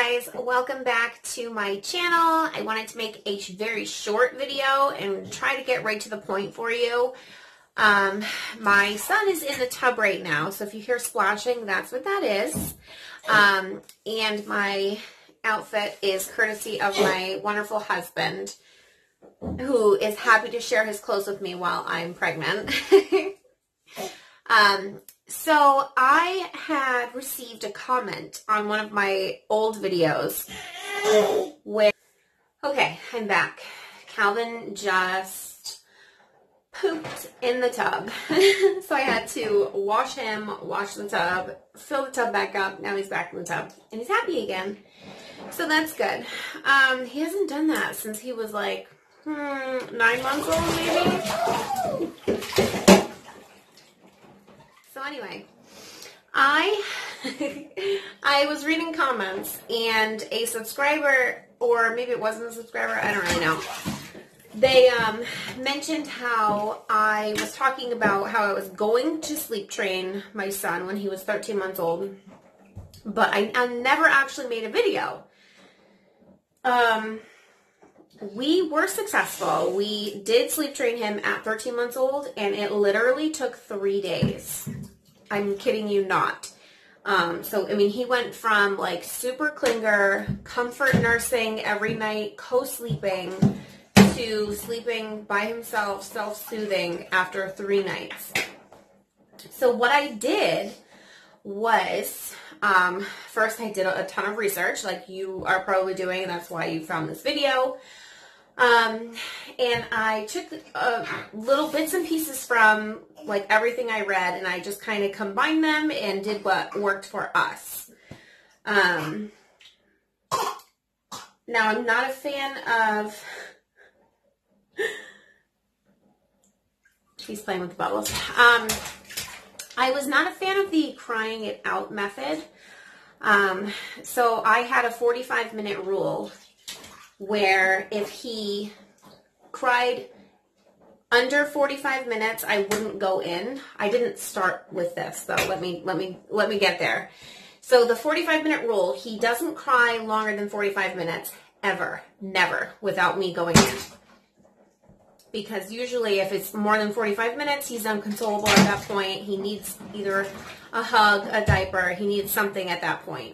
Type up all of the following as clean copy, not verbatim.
guys, welcome back to my channel. I wanted to make a very short video and try to get right to the point for you. My son is in the tub right now, so if you hear splashing, that's what that is. And my outfit is courtesy of my wonderful husband, who is happy to share his clothes with me while I'm pregnant. So I had received a comment on one of my old videos where, okay, I'm back. Calvin just pooped in the tub. So I had to wash him, wash the tub, fill the tub back up. Now he's back in the tub and he's happy again. So that's good. He hasn't done that since he was like 9 months old maybe. So anyway, I was reading comments and a subscriber, or maybe it wasn't a subscriber, I don't really know. They mentioned how I was talking about how I was going to sleep train my son when he was 13 months old, but I never actually made a video. We were successful. We did sleep train him at 13 months old, and it literally took 3 days. I'm kidding you not. So, I mean, he went from like super clinger, comfort nursing every night, co-sleeping, to sleeping by himself, self-soothing after 3 nights. So what I did was, first I did a ton of research, like you are probably doing, and that's why you found this video. And I took little bits and pieces from like everything I read, and I just kind of combined them and did what worked for us. Now I'm not a fan of, she's playing with the bubbles. I was not a fan of the crying it out method. So I had a 45-minute rule where if he cried under 45 minutes, I wouldn't go in. I didn't start with this though. Let me get there. So the 45-minute rule, he doesn't cry longer than 45 minutes ever, never, without me going in. Because usually if it's more than 45 minutes, he's unconsolable at that point. He needs either a hug, a diaper, he needs something at that point.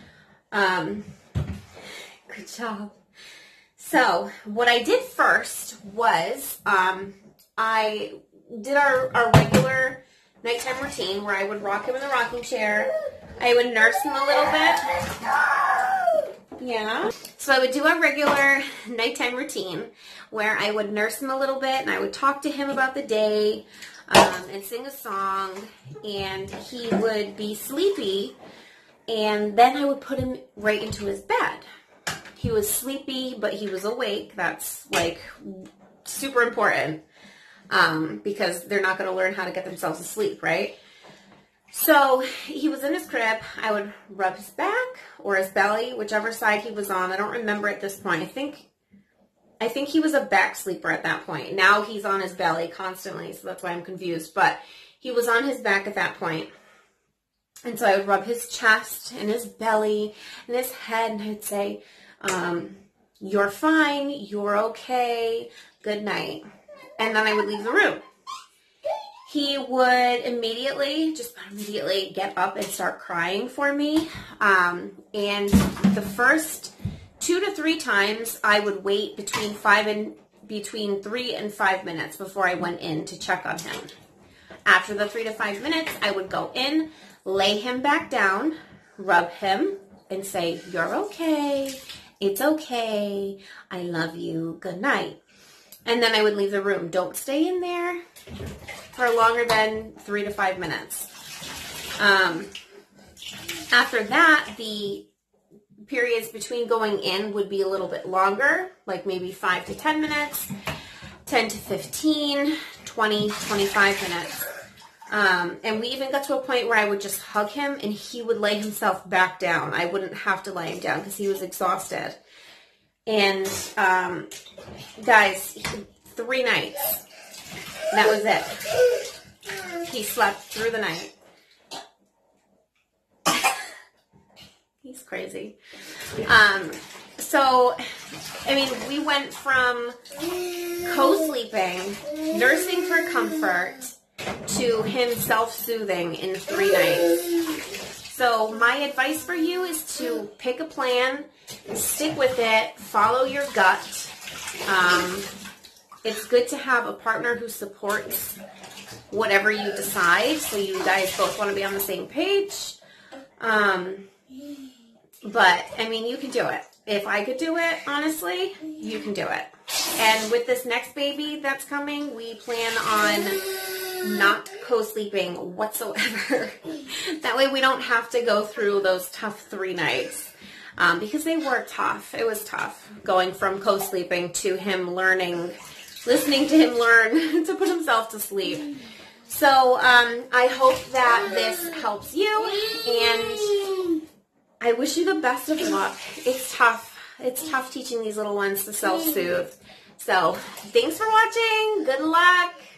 Good job. So what I did first was I did our regular nighttime routine where I would rock him in the rocking chair. I would nurse him a little bit. Yeah. So I would do a regular nighttime routine where I would nurse him a little bit and I would talk to him about the day and sing a song, and he would be sleepy, and then I would put him right into his bed. He was sleepy, but he was awake. That's like super important because they're not going to learn how to get themselves to sleep, right? So he was in his crib. I would rub his back or his belly, whichever side he was on. I don't remember at this point. I think he was a back sleeper at that point. Now he's on his belly constantly, so that's why I'm confused. But he was on his back at that point. And so I would rub his chest and his belly and his head, and I'd say, you're fine, you're okay, good night. And then I would leave the room. He would immediately get up and start crying for me. And the first 2 to 3 times I would wait between 3 and 5 minutes before I went in to check on him. After the 3 to 5 minutes, I would go in, lay him back down, rub him, and say, you're okay. It's okay. I love you. Good night. And then I would leave the room. Don't stay in there for longer than 3 to 5 minutes. After that, the periods between going in would be a little bit longer, like maybe 5 to 10 minutes, 10 to 15, 20, 25 minutes. And we even got to a point where I would just hug him and he would lay himself back down. I wouldn't have to lay him down because he was exhausted. And guys, 3 nights. That was it. He slept through the night. He's crazy. So, I mean, we went from co-sleeping, nursing for comfort, to him self-soothing in 3 nights. So my advice for you is to pick a plan, stick with it, follow your gut. It's good to have a partner who supports whatever you decide, so you guys both want to be on the same page. But, I mean, you can do it. If I could do it, honestly, you can do it. And with this next baby that's coming, we plan on not co-sleeping whatsoever. That way we don't have to go through those tough 3 nights. Because they were tough. It was tough going from co-sleeping to him learning, listening to him learn to put himself to sleep. So I hope that this helps you, and I wish you the best of luck. It's tough. It's tough teaching these little ones to self-soothe. So thanks for watching. Good luck.